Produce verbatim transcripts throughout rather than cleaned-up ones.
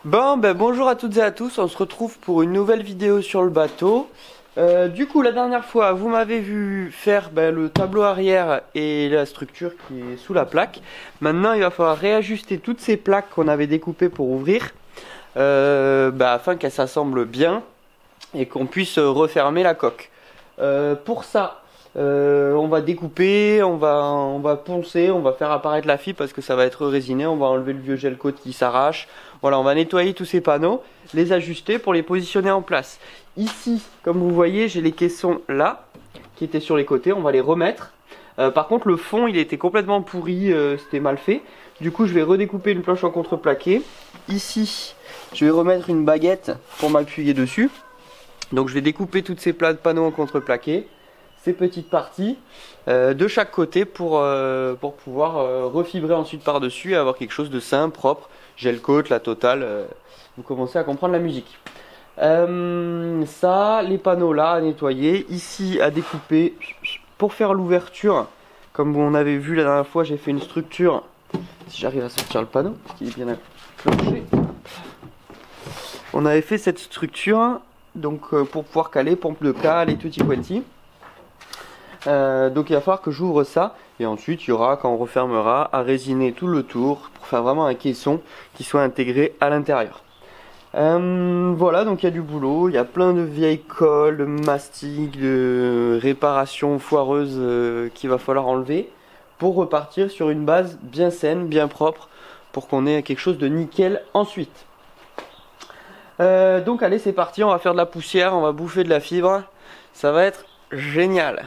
Bon, ben bonjour à toutes et à tous, on se retrouve pour une nouvelle vidéo sur le bateau. Euh, du coup, la dernière fois, vous m'avez vu faire ben, le tableau arrière et la structure qui est sous la plaque. Maintenant, il va falloir réajuster toutes ces plaques qu'on avait découpées pour ouvrir, euh, ben, afin qu'elles s'assemblent bien et qu'on puisse refermer la coque. Euh, pour ça, euh, on va découper, on va, on va poncer, on va faire apparaître la fibre parce que ça va être résiné, on va enlever le vieux gel coat qui s'arrache. Voilà, on va nettoyer tous ces panneaux, les ajuster pour les positionner en place. Ici, comme vous voyez, j'ai les caissons là, qui étaient sur les côtés, on va les remettre. Euh, par contre, le fond, il était complètement pourri, euh, c'était mal fait. Du coup, je vais redécouper une planche en contreplaqué. Ici, je vais remettre une baguette pour m'appuyer dessus. Donc, je vais découper toutes ces plats de panneaux en contreplaqué, ces petites parties, euh, de chaque côté pour, euh, pour pouvoir euh, refibrer ensuite par-dessus et avoir quelque chose de simple, propre. Gel coat, la totale, euh, vous commencez à comprendre la musique. Euh, ça, les panneaux là à nettoyer, ici à découper pour faire l'ouverture. Comme on avait vu la dernière fois, j'ai fait une structure. Si j'arrive à sortir le panneau, parce qu'il est bien accroché. On avait fait cette structure donc euh, pour pouvoir caler pompe de cale et tutti quanti. Euh, donc il va falloir que j'ouvre ça et ensuite il y aura, quand on refermera, à résiner tout le tour pour faire vraiment un caisson qui soit intégré à l'intérieur. Euh, voilà, donc il y a du boulot, il y a plein de vieilles colles, de mastic, de réparations foireuses euh, qu'il va falloir enlever pour repartir sur une base bien saine, bien propre, pour qu'on ait quelque chose de nickel ensuite. Euh, donc allez, c'est parti, on va faire de la poussière, on va bouffer de la fibre, ça va être génial.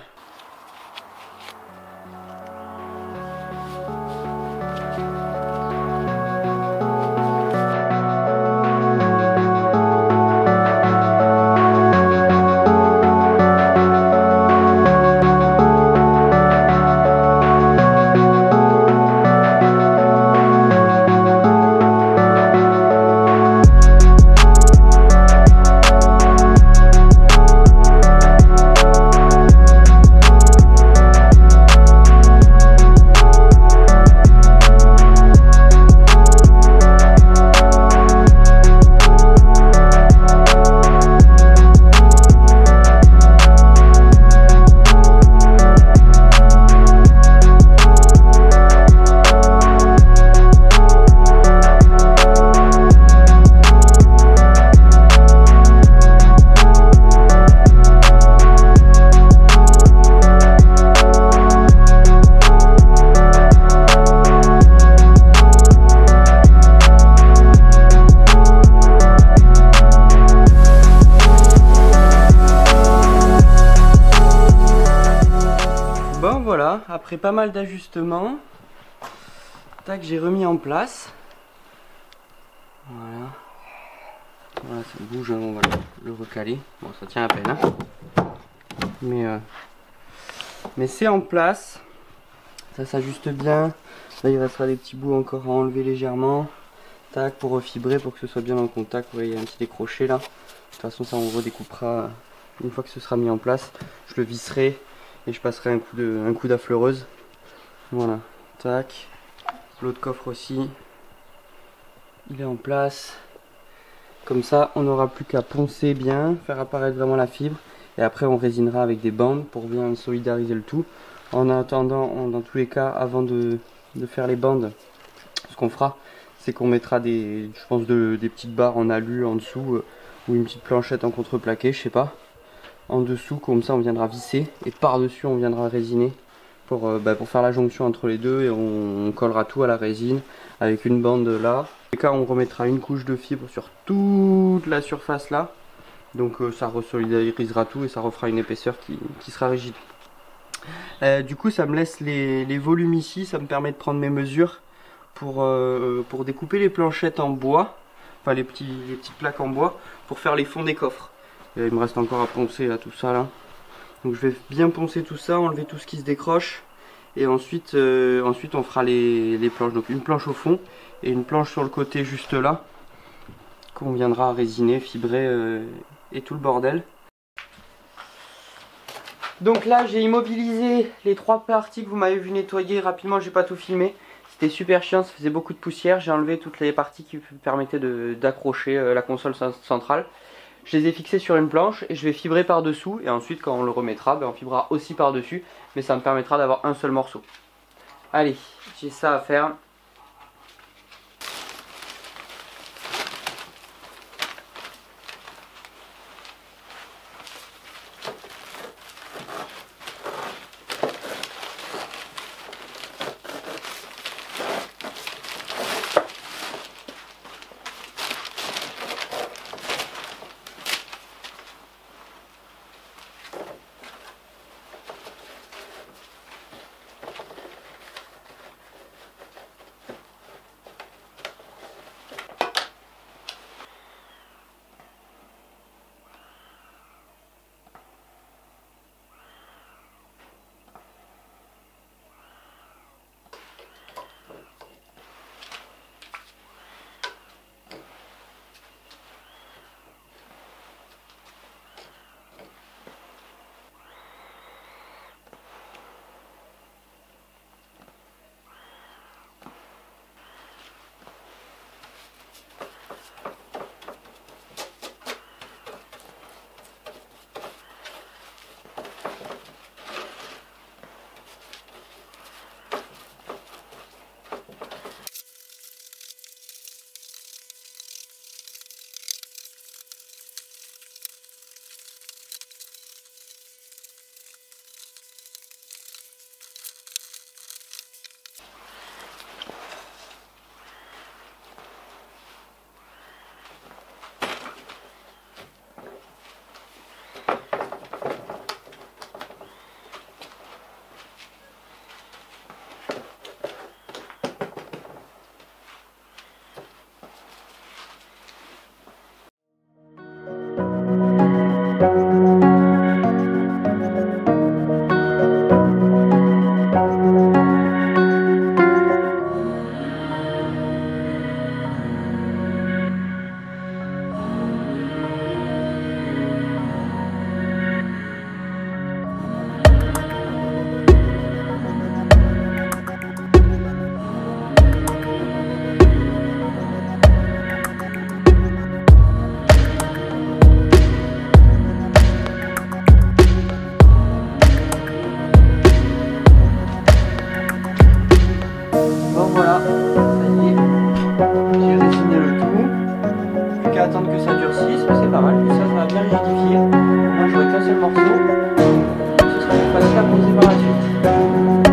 Bon voilà, après pas mal d'ajustements, tac, j'ai remis en place. Voilà. Voilà, ça bouge, on va le, le recaler. Bon, ça tient à peine, hein. Mais, euh, mais c'est en place. Ça s'ajuste bien. Là, il restera des petits bouts encore à enlever légèrement. Tac, pour refibrer, pour que ce soit bien en contact. Vous voyez, il y a un petit décroché là. De toute façon, ça on redécoupera une fois que ce sera mis en place. Je le visserai. Et je passerai un coup de un coup d'affleureuse. Voilà, tac. L'autre coffre aussi, il est en place. Comme ça, on n'aura plus qu'à poncer bien, faire apparaître vraiment la fibre. Et après, on résinera avec des bandes pour bien solidariser le tout. En attendant, on, dans tous les cas, avant de, de faire les bandes, ce qu'on fera, c'est qu'on mettra des, je pense, de, des petites barres en alu en dessous euh, ou une petite planchette en contreplaqué, je sais pas. En dessous, comme ça on viendra visser et par dessus on viendra résiner pour, euh, bah, pour faire la jonction entre les deux et on, on collera tout à la résine avec une bande là. Dans cas on remettra une couche de fibre sur toute la surface là, donc euh, ça resolidarisera tout et ça refera une épaisseur qui, qui sera rigide. Euh, du coup ça me laisse les, les volumes ici, ça me permet de prendre mes mesures pour, euh, pour découper les planchettes en bois, enfin les, petits, les petites plaques en bois pour faire les fonds des coffres. Et il me reste encore à poncer là, tout ça là. Donc je vais bien poncer tout ça, enlever tout ce qui se décroche. Et ensuite, euh, ensuite on fera les, les planches. Donc une planche au fond et une planche sur le côté juste là. Qu'on viendra résiner, fibrer euh, et tout le bordel. Donc là j'ai immobilisé les trois parties que vous m'avez vu nettoyer rapidement, j'ai pas tout filmé. C'était super chiant, ça faisait beaucoup de poussière. J'ai enlevé toutes les parties qui permettaient d'accrocher euh, la console centrale. Je les ai fixés sur une planche et je vais fibrer par dessous. Et ensuite quand on le remettra, ben, on fibrera aussi par dessus. Mais ça me permettra d'avoir un seul morceau. Allez, j'ai ça à faire. Voilà, ça y est, j'ai résigné le tout. Plus qu'à attendre que ça durcisse, mais c'est pas mal, puis ça, ça va bien rigidifier. Moi, j'aurai qu'un seul morceau, ce sera plus facile à poser par la suite.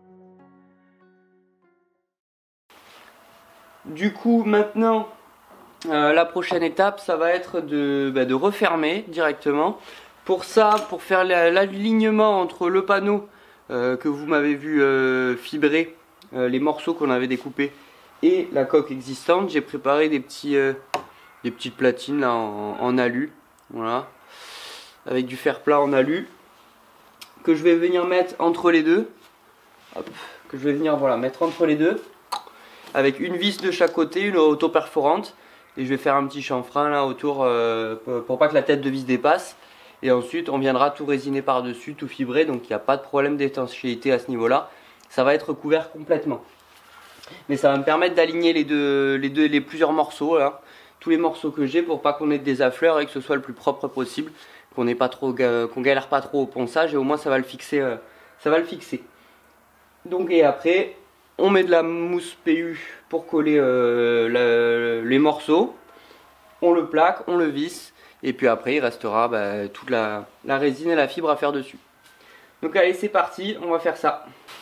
Du coup, maintenant euh, la prochaine étape, ça va être de, bah, de refermer directement. Pour ça, pour faire l'alignement entre le panneau euh, que vous m'avez vu euh, fibrer, euh, les morceaux qu'on avait découpés, et la coque existante, j'ai préparé des, petits, euh, des petites platines là, en, en alu, voilà, avec du fer plat en alu, que je vais venir mettre entre les deux. Hop, que je vais venir voilà, mettre entre les deux, avec une vis de chaque côté, une auto-perforante, et je vais faire un petit chanfrein là autour euh, pour pas que la tête de vis dépasse. Et ensuite on viendra tout résiner par dessus, tout fibré, donc il n'y a pas de problème d'étanchéité à ce niveau là. Ça va être couvert complètement, mais ça va me permettre d'aligner les deux, les deux, les plusieurs morceaux là, tous les morceaux que j'ai, pour pas qu'on ait des affleurs et que ce soit le plus propre possible, qu'on n'ait pas trop, qu'on galère pas trop au ponçage, et au moins ça va le fixer, euh, ça va le fixer. Donc et après on met de la mousse P U pour coller euh, la, les morceaux, on le plaque, on le visse. Et puis après il restera bah, toute la, la résine et la fibre à faire dessus. Donc allez, c'est parti, on va faire ça.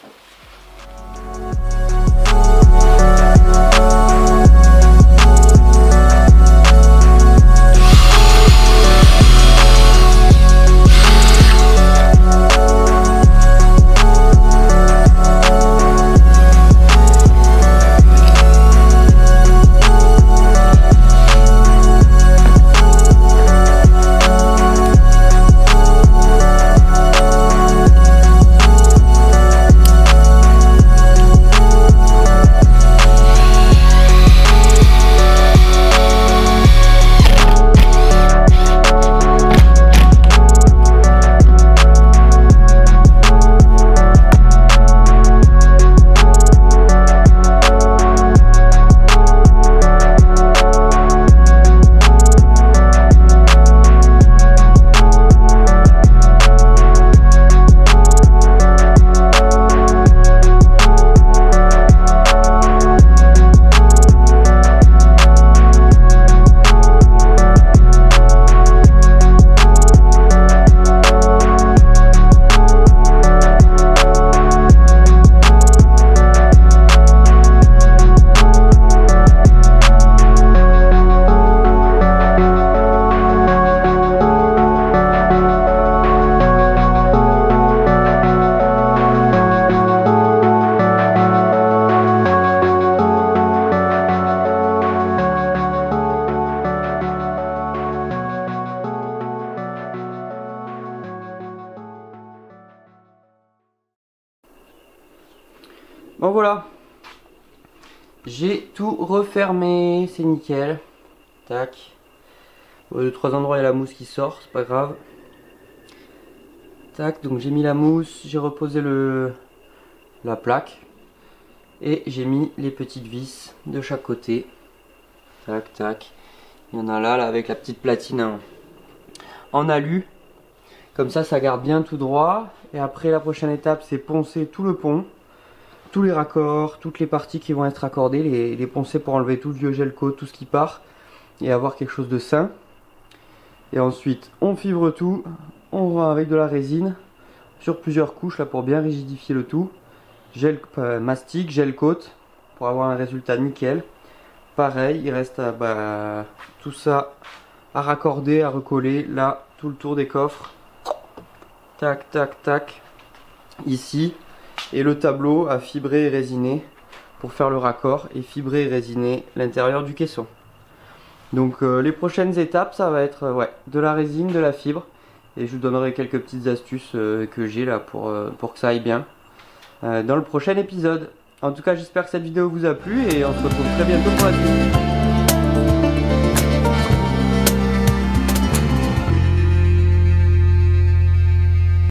Bon voilà, j'ai tout refermé, c'est nickel. Tac. Bon, de trois endroits il y a la mousse qui sort, c'est pas grave. Tac, donc j'ai mis la mousse, j'ai reposé le la plaque et j'ai mis les petites vis de chaque côté. Tac, tac. Il y en a là, là avec la petite platine en, en alu. Comme ça, ça garde bien tout droit. Et après, la prochaine étape, c'est poncer tout le pont. Tous les raccords, toutes les parties qui vont être raccordées, les, les poncer pour enlever tout le vieux gel coat, tout ce qui part, et avoir quelque chose de sain. Et ensuite on fibre tout, on va avec de la résine sur plusieurs couches là pour bien rigidifier le tout, gel euh, mastic, gel coat pour avoir un résultat nickel. Pareil, il reste à, bah, tout ça à raccorder, à recoller là tout le tour des coffres, tac tac tac ici. Et le tableau à fibrer et résiner pour faire le raccord et fibrer et résiner l'intérieur du caisson. Donc euh, les prochaines étapes, ça va être euh, ouais, de la résine, de la fibre, et je vous donnerai quelques petites astuces euh, que j'ai là pour, euh, pour que ça aille bien euh, dans le prochain épisode. En tout cas, j'espère que cette vidéo vous a plu et on se retrouve très bientôt pour la suite.